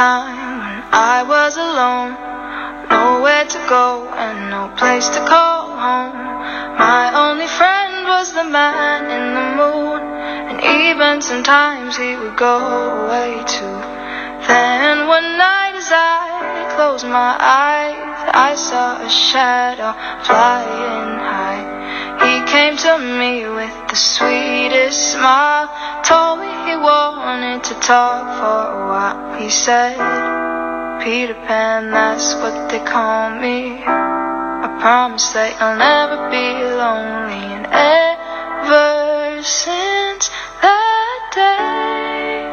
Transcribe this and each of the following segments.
time when I was alone, nowhere to go and no place to call home. My only friend was the man in the moon, and even sometimes he would go away too. Then one night as I closed my eyes, I saw a shadow flying high. He came to me with the sweetest smile, told me he wanted to talk for a while. He said, "Peter Pan, that's what they call me. I promise that you'll never be lonely." And ever since that day,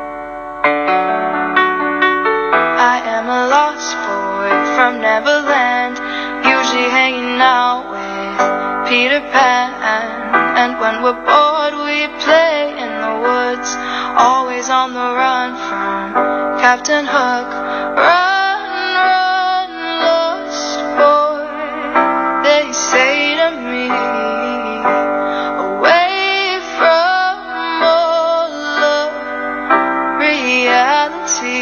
I am a lost boy from Neverland, usually hanging out with Peter Pan. And when we're bored we play in the woods, always on the run from Captain Hook. Run, run, lost boy, they say to me, away from all of reality.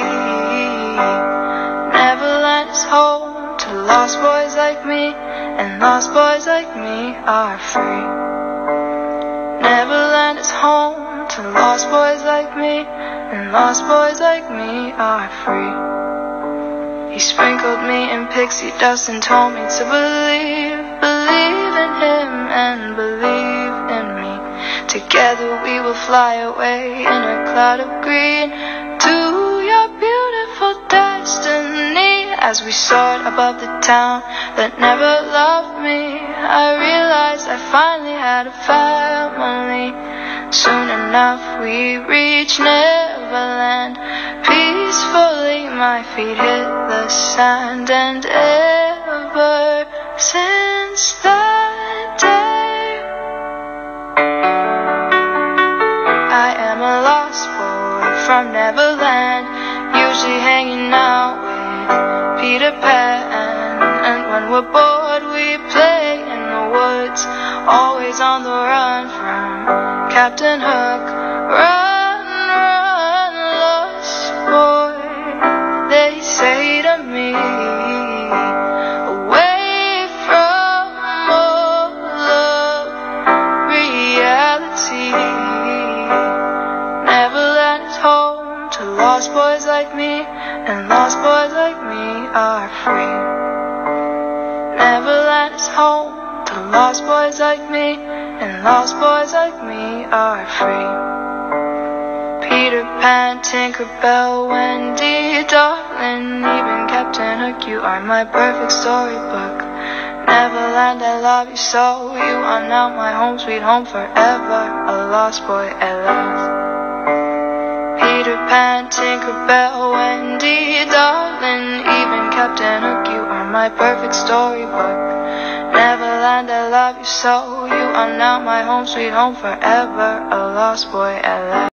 Neverland is home to lost boys like me, and lost boys like me are free. Neverland is home to lost boys like me, and lost boys like me are free. He sprinkled me in pixie dust and told me to believe in him and believe in me. Together we will fly away in a cloud of green to your beautiful destiny. As we soared above the town that never loved me, I realized I finally had a family. Soon enough we reached Neverland. Peacefully my feet hit the sand, and ever since that day, I am a lost boy from Neverland, usually hanging out with Peter Pan. And when we're bored we play in the woods, always on the run from Captain Hook. Run, run, lost boy, they say to me, away from all of reality. Neverland is home to lost boys like me, and lost boys like me are free. Neverland is home to lost boys like me, and lost boys like me are free. Peter Pan, Tinker Bell, Wendy, darling, even Captain Hook, you are my perfect storybook. Neverland, I love you so, you are now my home, sweet home forever, a lost boy at last. Peter Pan, Tinker Bell, Wendy, darling, even Captain Hook, you are my perfect storybook. Neverland, I love you so, you are now my home, sweet home forever, a lost boy at last.